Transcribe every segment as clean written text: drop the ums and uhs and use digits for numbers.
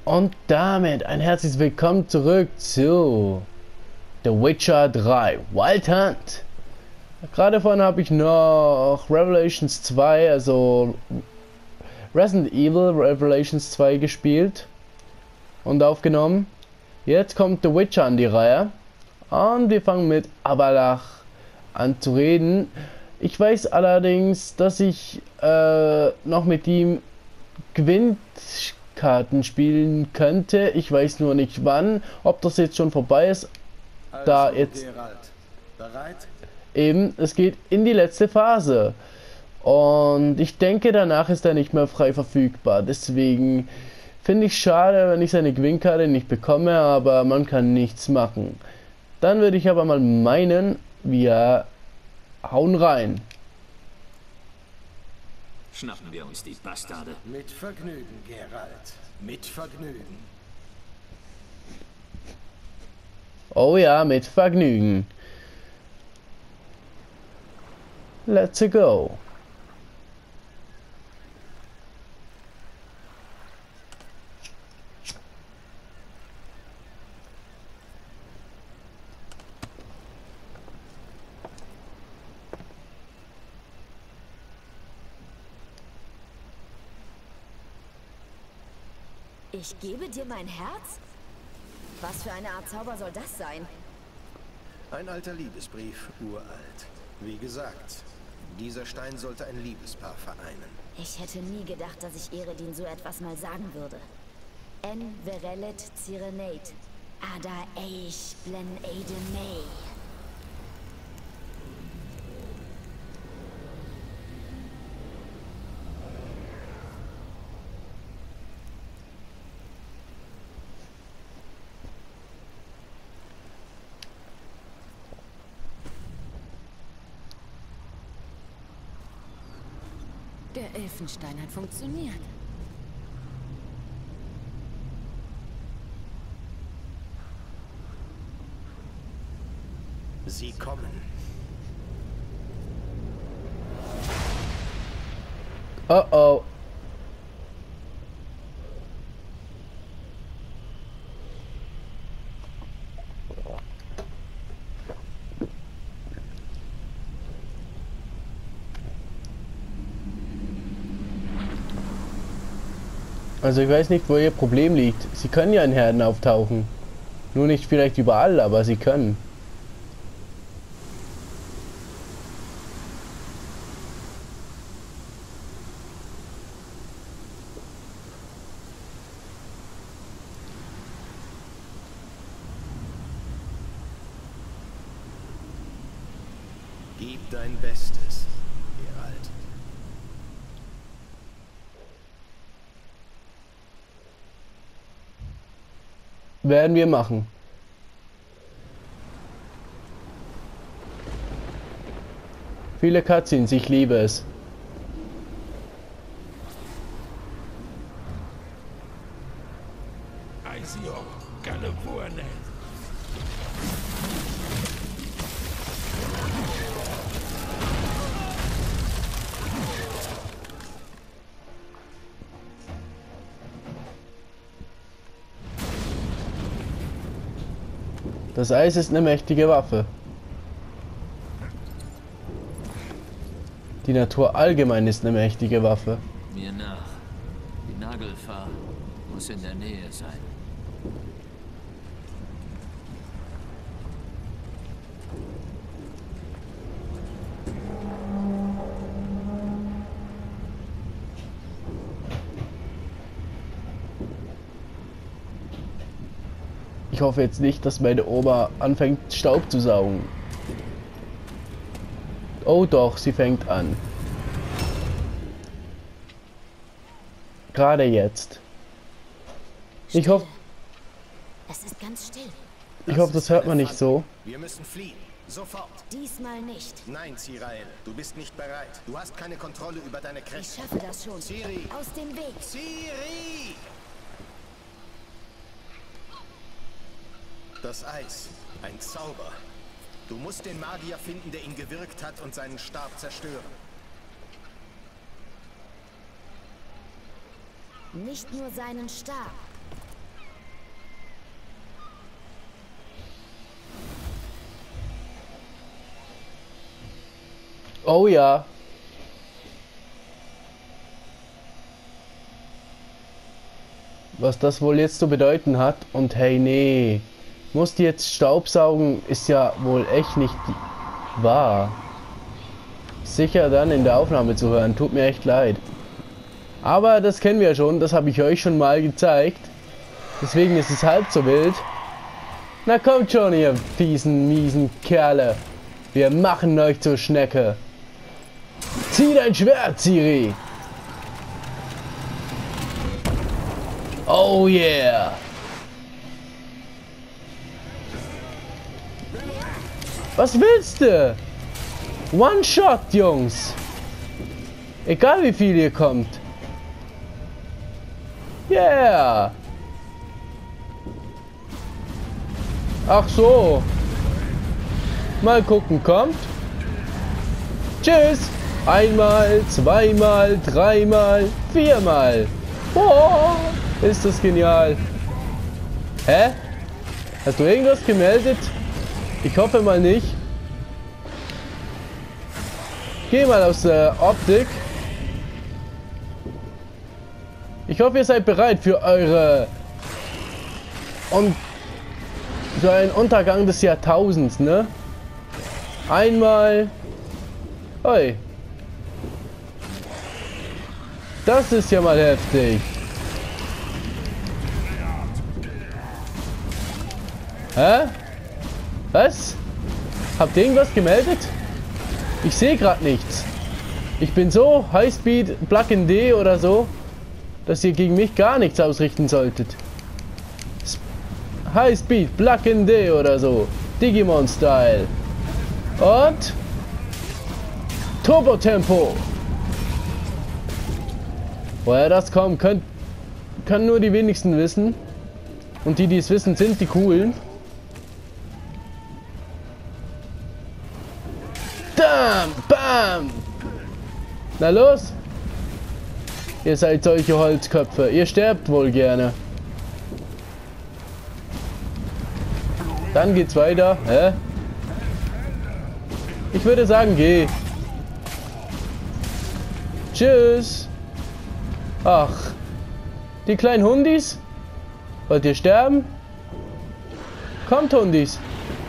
Und damit ein herzliches Willkommen zurück zu The Witcher 3 Wild Hunt. Gerade vorhin habe ich noch Revelations 2, also Resident Evil Revelations 2 gespielt und aufgenommen. Jetzt kommt The Witcher an die Reihe und wir fangen mit Avallac'h an zu reden. Ich weiß allerdings, dass ich noch mit ihm Karten spielen könnte. Ich weiß nur nicht wann, ob das jetzt schon vorbei ist, also, da jetzt Geralt, bereit? Eben, es geht in die letzte Phase und ich denke, danach ist er nicht mehr frei verfügbar. Deswegen finde ich schade, wenn ich seine Gewinnkarte nicht bekomme, aber man kann nichts machen. Dann würde ich aber mal meinen, wir hauen rein. Schnappen wir uns die Bastarde. Mit Vergnügen, Geralt. Mit Vergnügen. Oh ja, mit Vergnügen. Let's go. Ich gebe dir mein Herz? Was für eine Art Zauber soll das sein? Ein alter Liebesbrief, uralt. Wie gesagt, dieser Stein sollte ein Liebespaar vereinen. Ich hätte nie gedacht, dass ich Eredin so etwas mal sagen würde. En verelet Cyrenate, ada eich blen eide mei. Der Elfenstein hat funktioniert. Sie kommen. Oh oh. Also ich weiß nicht, wo ihr Problem liegt. Sie können ja in Herden auftauchen. Nur nicht vielleicht überall, aber sie können. Gib dein Bestes, Geralt. Werden wir machen. Viele Cutscenes, ich liebe es. Aisio, California. Das Eis ist eine mächtige Waffe. Die Natur allgemein ist eine mächtige Waffe. Mir nach. Die Nagelfahr muss in der Nähe sein. Ich hoffe jetzt nicht, dass meine Oma anfängt Staub zu saugen. Oh doch, sie fängt an. Gerade jetzt. Ich hoffe, Es ist ganz still. das hört man nicht so. Wir müssen fliehen. Sofort. Diesmal nicht. Nein, Cirael, du bist nicht bereit. Du hast keine Kontrolle über deine Ich Kräfte. schaffe das schon. Ciri! Aus dem Weg. Ciri! Das Eis. Ein Zauber. Du musst den Magier finden, der ihn gewirkt hat und seinen Stab zerstören. Nicht nur seinen Stab. Oh ja. Was das wohl jetzt zu bedeuten hat. Und hey, nee. Musst jetzt Staubsaugen, ist ja wohl echt nicht wahr. Sicher dann in der Aufnahme zu hören. Tut mir echt leid. Aber das kennen wir schon. Das habe ich euch schon mal gezeigt. Deswegen ist es halb so wild. Na kommt schon, ihr fiesen, miesen Kerle. Wir machen euch zur Schnecke. Zieh dein Schwert, Ciri. Oh yeah. Was willst du? One Shot, Jungs. Egal wie viel ihr kommt. Yeah. Ach so. Mal gucken, kommt. Tschüss. Einmal, zweimal, dreimal, viermal. Oh, ist das genial. Hä? Hast du irgendwas gemeldet? Ich hoffe mal nicht. Geh mal aus der Optik. Ich hoffe, ihr seid bereit für eure... Und für einen Untergang des Jahrtausends, ne? Einmal... Oi. Das ist ja mal heftig. Hä? Was? Habt ihr irgendwas gemeldet? Ich sehe gerade nichts. Ich bin so Highspeed Plug in D oder so, dass ihr gegen mich gar nichts ausrichten solltet. Highspeed Plug in D oder so. Digimon Style. Und Turbo Tempo. Woher das kommt, können nur die wenigsten wissen. Und die, die es wissen, sind die Coolen. Bam, bam. Na los. Ihr seid solche Holzköpfe. Ihr sterbt wohl gerne. Dann geht's weiter. Hä? Ich würde sagen, geh. Tschüss. Ach. Die kleinen Hundis? Wollt ihr sterben? Kommt, Hundis.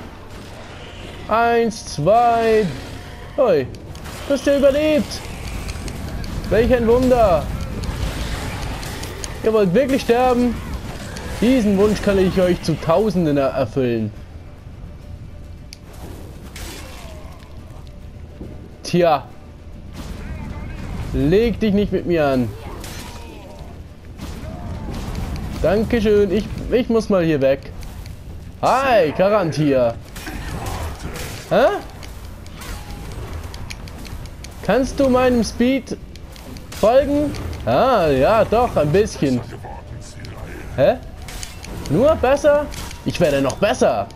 1, 2. Oi. Hast ihr überlebt? Welch ein Wunder. Ihr wollt wirklich sterben? Diesen Wunsch kann ich euch zu Tausenden erfüllen. Tja. Leg dich nicht mit mir an. Dankeschön. Ich muss mal hier weg. Hi, Karantia. Hä? Kannst du meinem Speed folgen? Ah, ja, doch, ein bisschen. Hä? Nur besser? Ich werde noch besser.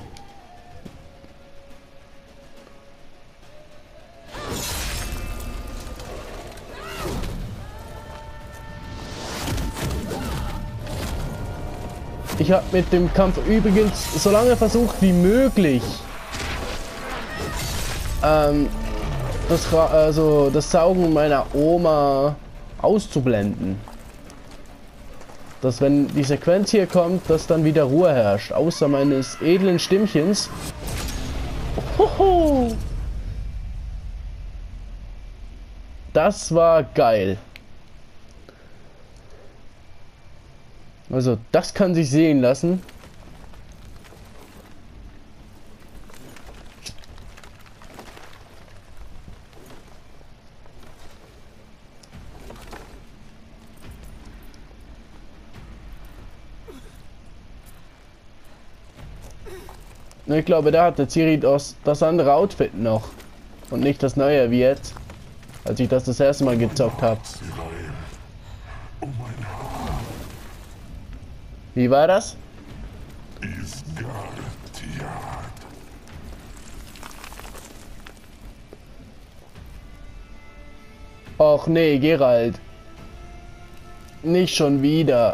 Ich habe mit dem Kampf übrigens so lange versucht wie möglich das Saugen meiner Oma auszublenden. Dass wenn die Sequenz hier kommt, dass dann wieder Ruhe herrscht. Außer meines edlen Stimmchens. Hoho. Das war geil. Also das kann sich sehen lassen. Ich glaube, da hatte Ciri das andere Outfit noch. Und nicht das neue wie jetzt. Als ich das erste Mal gezockt habe. Wie war das? Och nee, Geralt. Nicht schon wieder.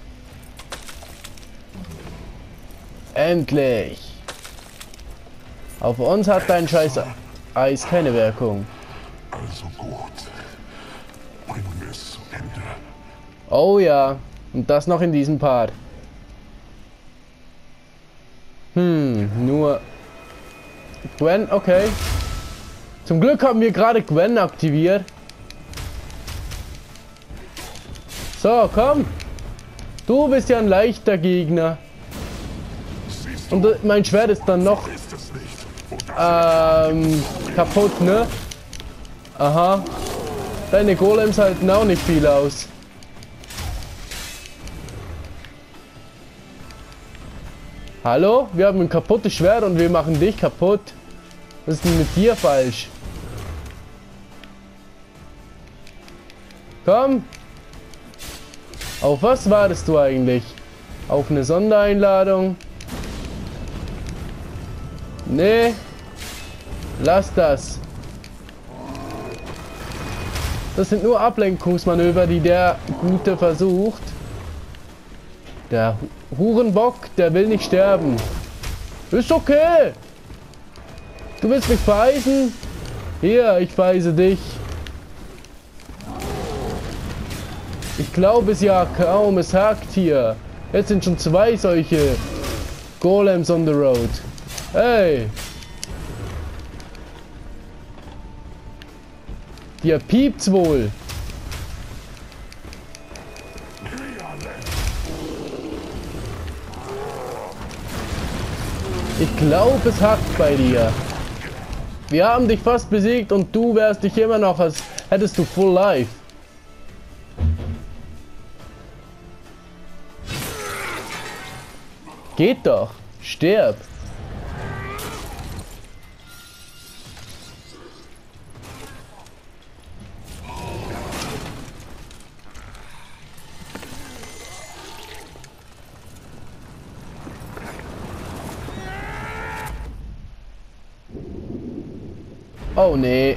Endlich. Auf uns hat dein scheiß Eis keine Wirkung. Also gut. Bringen wir es zu Ende. Oh ja, und das noch in diesem Part. Nur Gwen, okay. Zum Glück haben wir gerade Gwen aktiviert. So, komm. Du bist ja ein leichter Gegner. Und mein Schwert ist dann noch Ist es nicht? kaputt, ne? Aha. Deine Golems halten auch nicht viel aus. Hallo? Wir haben ein kaputtes Schwert und wir machen dich kaputt. Was ist denn mit dir falsch? Komm! Auf was wartest du eigentlich? Auf eine Sondereinladung? Nee. Lass das. Das sind nur Ablenkungsmanöver, die der Gute versucht. Der Hurenbock, der will nicht sterben. Ist okay. Du willst mich vereisen? Hier, ich vereise dich. Ich glaube es ja kaum, es hakt hier. Jetzt sind schon 2 solche Golems on the road. Hey. Dir piept's wohl. Ich glaube, es hackt bei dir. Wir haben dich fast besiegt und du wärst dich immer noch, als hättest du Full Life. Geht doch. Stirb. Oh nee.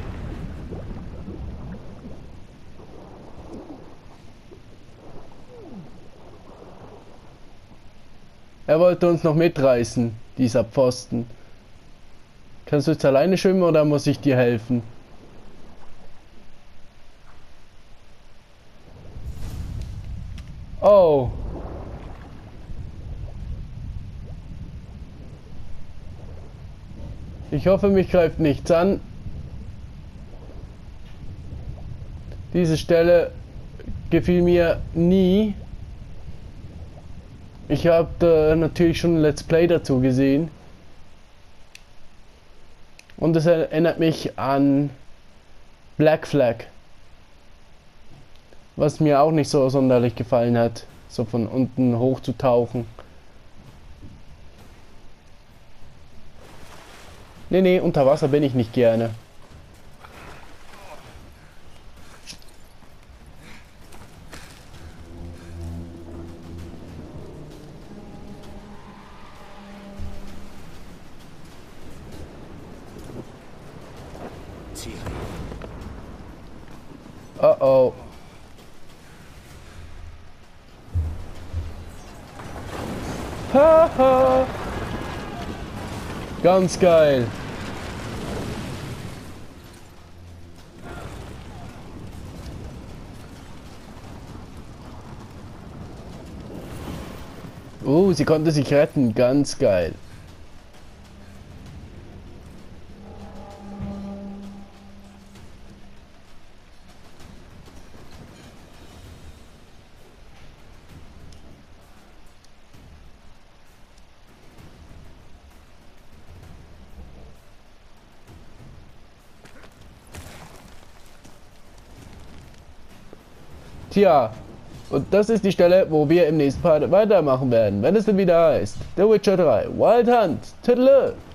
Er wollte uns noch mitreißen, dieser Pfosten. Kannst du jetzt alleine schwimmen oder muss ich dir helfen? Oh. Ich hoffe, mich greift nichts an. Diese Stelle gefiel mir nie. Ich habe natürlich schon ein Let's Play dazu gesehen. Und es erinnert mich an Black Flag. Was mir auch nicht so sonderlich gefallen hat. So von unten hoch zu tauchen. Nee, unter Wasser bin ich nicht gerne. Oh oh. Haha. Ganz geil. Sie konnte sich retten. Ganz geil. Tja, und das ist die Stelle, wo wir im nächsten Part weitermachen werden, wenn es dann wieder heißt The Witcher 3 Wild Hunt. Tüdelö!